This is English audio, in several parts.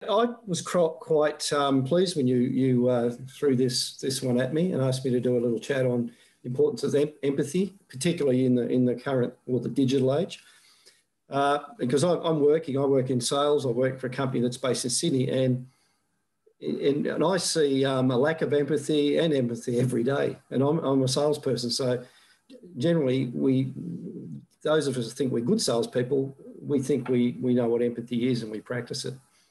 I was quite pleased when you threw this one at me and asked me to do a little chat on the importance of empathy, particularly in the current or the digital age. Because I work in sales. I work for a company that's based in Sydney, and I see a lack of empathy and empathy every day. And I'm a salesperson, so generally those of us who think we're good salespeople, we think we know what empathy is and we practice it.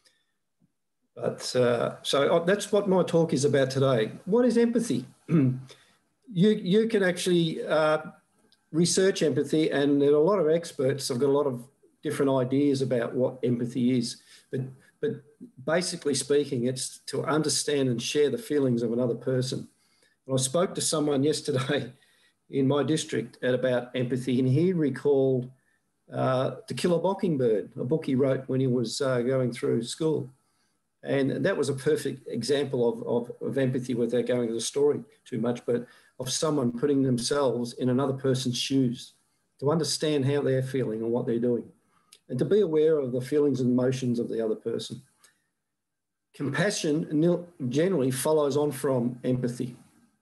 But so that's what my talk is about today. What is empathy? You can actually research empathy, and there are a lot of experts have got a lot of different ideas about what empathy is. But basically speaking, it's to understand and share the feelings of another person. And I spoke to someone yesterday in my district about empathy, and he recalled To Kill a Mockingbird, a book he wrote when he was going through school. And that was a perfect example of empathy, without going into the story too much, but of someone putting themselves in another person's shoes to understand how they're feeling and what they're doing, and to be aware of the feelings and emotions of the other person. Compassion generally follows on from empathy.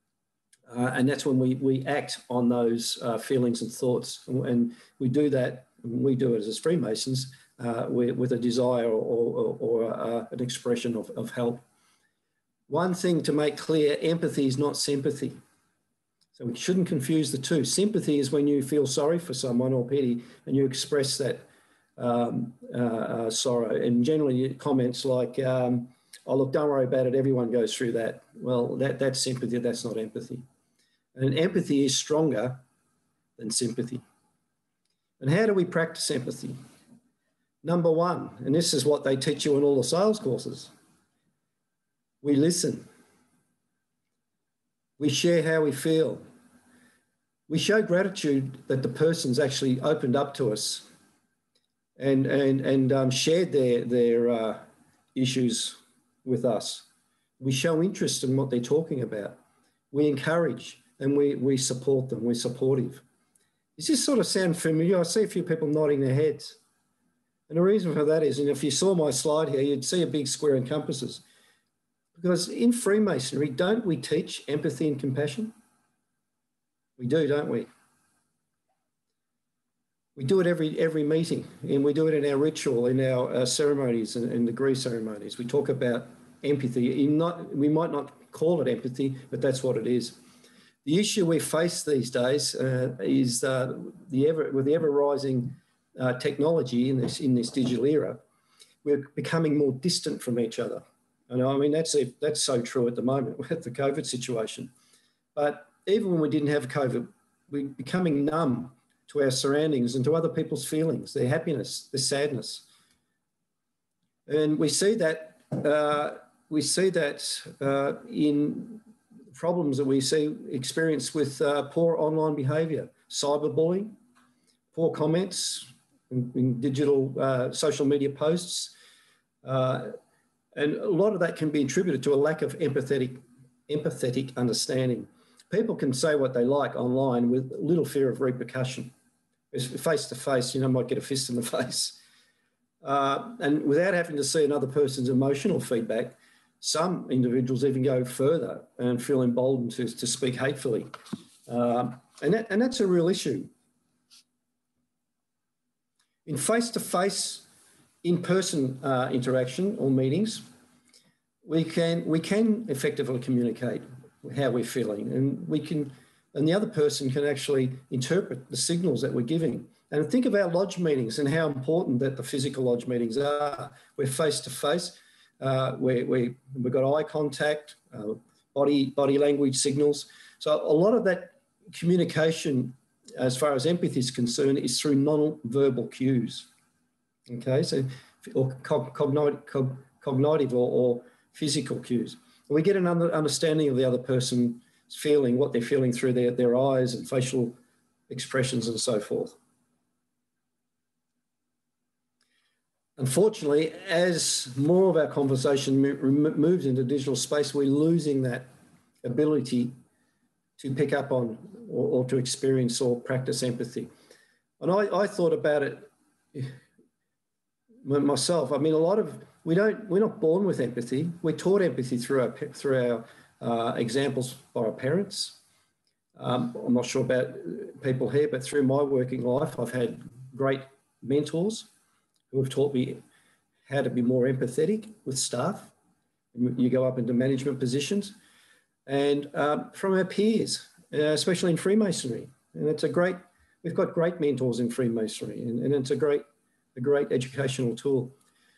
And that's when we act on those feelings and thoughts. And we do that, we do it as Freemasons, with a desire or an expression of help. One thing to make clear, empathy is not sympathy. So we shouldn't confuse the two. Sympathy is when you feel sorry for someone or pity and you express that sorrow. And generally comments like, oh, look, don't worry about it, everyone goes through that. Well, that's sympathy, that's not empathy. And empathy is stronger than sympathy. And how do we practice empathy? Number one, and this is what they teach you in all the sales courses, we listen. We share how we feel. We show gratitude that the person's actually opened up to us and shared their issues with us. We show interest in what they're talking about. We encourage and we support them. We're supportive. Does this sort of sound familiar? I see a few people nodding their heads. And the reason for that is, and if you saw my slide here, you'd see a big square and compasses. Because in Freemasonry, don't we teach empathy and compassion? We do, don't we? We do it every meeting, and we do it in our ritual, in our ceremonies and degree ceremonies. We talk about empathy. We might not call it empathy, but that's what it is. The issue we face these days is with the ever-rising technology in this digital era, we're becoming more distant from each other. And I mean, that's so true at the moment with the COVID situation. But even when we didn't have COVID, we're becoming numb to our surroundings and to other people's feelings, their happiness, their sadness. And we see that in problems that we see experienced with poor online behaviour, cyberbullying, poor comments in digital social media posts. And a lot of that can be attributed to a lack of empathetic understanding. People can say what they like online with little fear of repercussion. Face to face, might get a fist in the face. And without having to see another person's emotional feedback, some individuals even go further and feel emboldened to speak hatefully. And that's a real issue. In face-to-face, in-person interaction or meetings, we can effectively communicate how we're feeling, and the other person can actually interpret the signals that we're giving. And think of our lodge meetings and how important that the physical lodge meetings are. We're face-to-face, we've got eye contact, body language signals. So a lot of that communication, as far as empathy is concerned, is through non-verbal cues. Okay, so or cognitive or physical cues. And we get an understanding of the other person's feeling, what they're feeling through their eyes and facial expressions and so forth. Unfortunately, as more of our conversation moves into digital space, we're losing that ability to pick up on or to experience or practice empathy. And I thought about it myself. I mean, a lot of we're not born with empathy. We're taught empathy through our examples by our parents. I'm not sure about people here, but through my working life, I've had great mentors who have taught me how to be more empathetic with staff. You go up into management positions, and from our peers, especially in Freemasonry. And we've got great mentors in Freemasonry, and it's a great educational tool.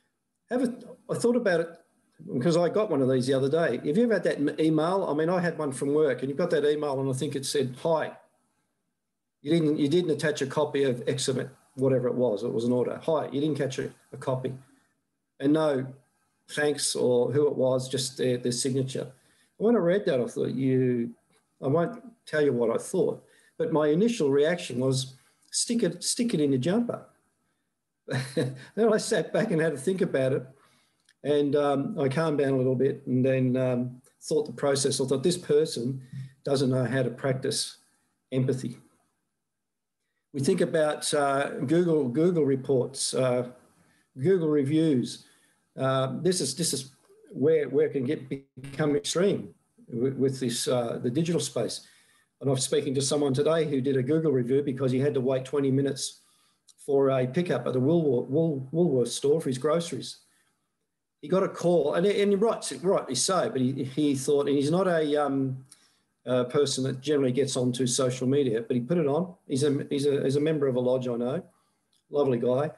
I thought about it because I got one of these the other day. Have you ever had that email? I mean, I had one from work, and you got that email, and I think it said, "Hi." You didn't attach a copy of Exhibit, whatever it was. It was an order. "Hi." You didn't catch a copy, and no thanks or who it was, just their signature. When I read that, I thought, I won't tell you what I thought, but my initial reaction was, stick it in your jumper. Then I sat back and had to think about it, and I calmed down a little bit, and then thought the process. I thought, this person doesn't know how to practice empathy. We think about Google reports, Google reviews. This is where it can become extreme with this the digital space. And I'm speaking to someone today who did a Google review because he had to wait 20 minutes for a pickup at the Woolworths store for his groceries. He got a call, and rightly so, but he thought, and he's not a person that generally gets onto social media, but he put it on. He's a member of a lodge I know, lovely guy.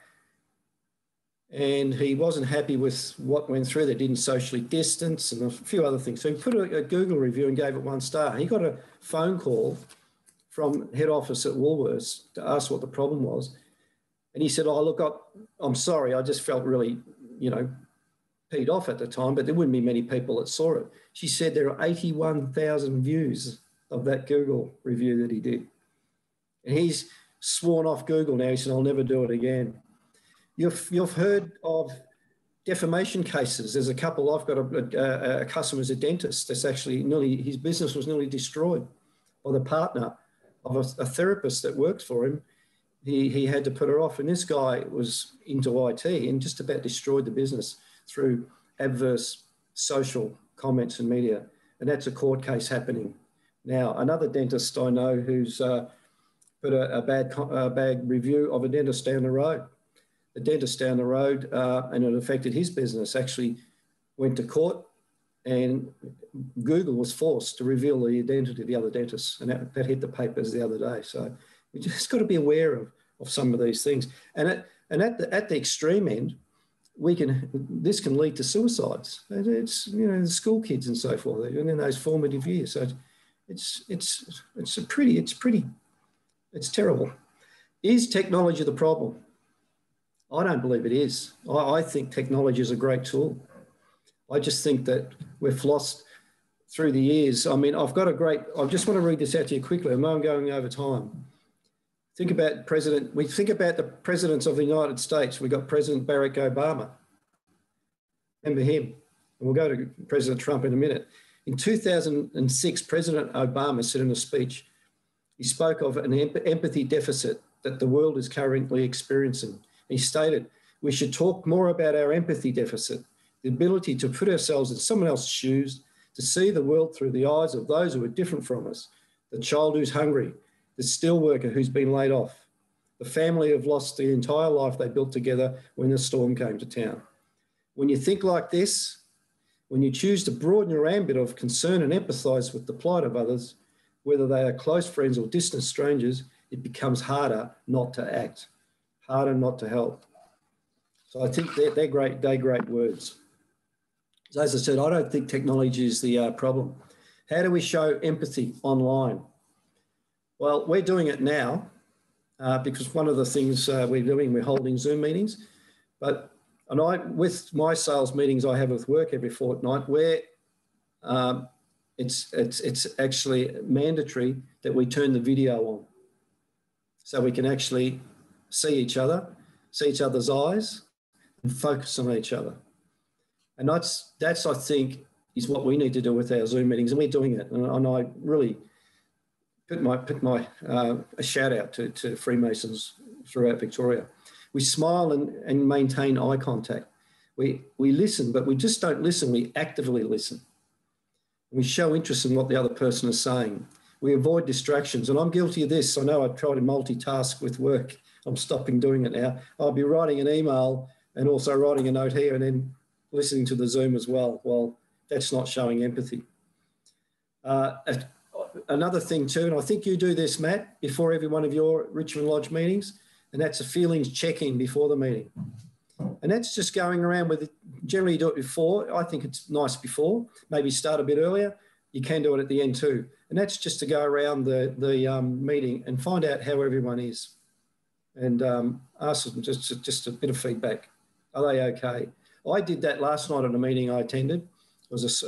And he wasn't happy with what went through. They didn't socially distance and a few other things. So he put a Google review and gave it 1 star. He got a phone call from head office at Woolworths to ask what the problem was. And he said, "Oh, look, I'm sorry. I just felt really, peed off at the time, but there wouldn't be many people that saw it." She said there are 81,000 views of that Google review that he did. And he's sworn off Google now. He said, "I'll never do it again." You've heard of defamation cases. There's a couple. I've got a customer who's a dentist. That's actually his business was nearly destroyed by the partner of a therapist that worked for him. He had to put her off, and this guy was into IT and just about destroyed the business through adverse social comments and media. And that's a court case happening now. Another dentist I know who's put a bad review of a dentist down the road. The dentist down the road, and it affected his business, actually went to court, and Google was forced to reveal the identity of the other dentist, and that hit the papers the other day. So we just got to be aware of some of these things. And at the extreme end, this can lead to suicides. It's the school kids and so forth, and in those formative years. So it's terrible. Is technology the problem? I don't believe it is. I think technology is a great tool. I just think that we've lost through the years. I mean, I just want to read this out to you quickly. I know I'm going over time. We think about the presidents of the United States. We got President Barack Obama. Remember him? And we'll go to President Trump in a minute. In 2006, President Obama said in a speech, he spoke of an empathy deficit that the world is currently experiencing. He stated, "We should talk more about our empathy deficit, the ability to put ourselves in someone else's shoes, to see the world through the eyes of those who are different from us, the child who's hungry, the steel worker who's been laid off, the family who've lost the entire life they built together when the storm came to town. When you think like this, when you choose to broaden your ambit of concern and empathise with the plight of others, whether they are close friends or distant strangers, it becomes harder not to act, harder not to help." So I think they're great words. So as I said, I don't think technology is the problem. How do we show empathy online? Well, we're doing it now because one of the things we're holding Zoom meetings. With my sales meetings I have with work every fortnight, where it's actually mandatory that we turn the video on so we can actually see each other's eyes, and focus on each other. And that's I think, is what we need to do with our Zoom meetings, and we're doing it. And I really put a shout out to Freemasons throughout Victoria. We smile and maintain eye contact. We listen, but we just don't listen. We actively listen. We show interest in what the other person is saying. We avoid distractions. And I'm guilty of this. I know I've tried to multitask with work. I'm stopping doing it now. I'll be writing an email and also writing a note here and then listening to the Zoom as well. Well, that's not showing empathy. Another thing too, and I think you do this, Matt, before every one of your Richmond Lodge meetings, and that's a feelings check-in before the meeting. And that's just going around with it. Generally you do it before. I think it's nice before. Maybe start a bit earlier. You can do it at the end too. And that's just to go around the meeting and find out how everyone is. And ask them just a bit of feedback. Are they okay? I did that last night at a meeting I attended. It was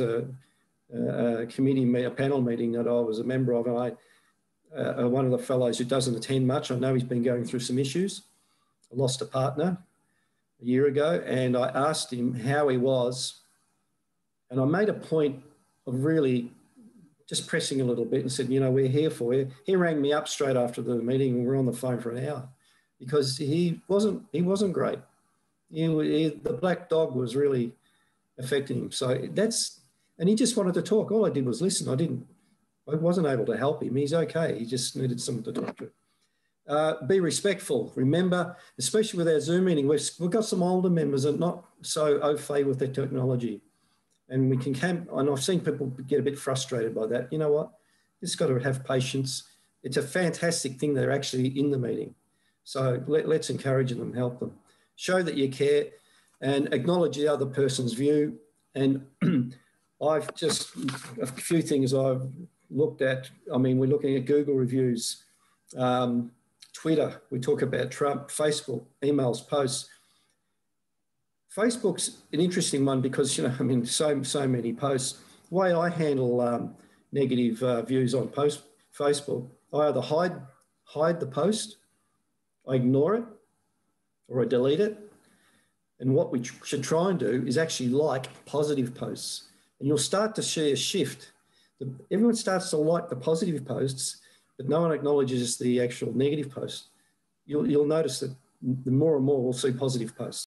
a committee, a panel meeting that I was a member of. And one of the fellows who doesn't attend much, I know he's been going through some issues. I lost a partner a year ago, and I asked him how he was. And I made a point of really just pressing a little bit and said, you know, we're here for you. He rang me up straight after the meeting and we were on the phone for an hour because he wasn't great. The black dog was really affecting him. So and he just wanted to talk. All I did was listen. I wasn't able to help him. He's okay. He just needed someone to talk to. Be respectful. Remember, especially with our Zoom meeting, we've got some older members that are not so au fait with their technology. And and I've seen people get a bit frustrated by that. You know what? Just got to have patience. It's a fantastic thing they're actually in the meeting. So let's encourage them, help them. Show that you care and acknowledge the other person's view. And I've just, a few things I've looked at. I mean, we're looking at Google reviews, Twitter, we talk about Trump, Facebook, emails, posts. Facebook's an interesting one because, you know, I mean, so many posts. The way I handle negative views on Facebook, I either hide the post, I ignore it, or I delete it. And what we should try and do is actually like positive posts. And you'll start to see a shift. Everyone starts to like the positive posts, but no one acknowledges the actual negative posts. You'll notice that the more and more we'll see positive posts.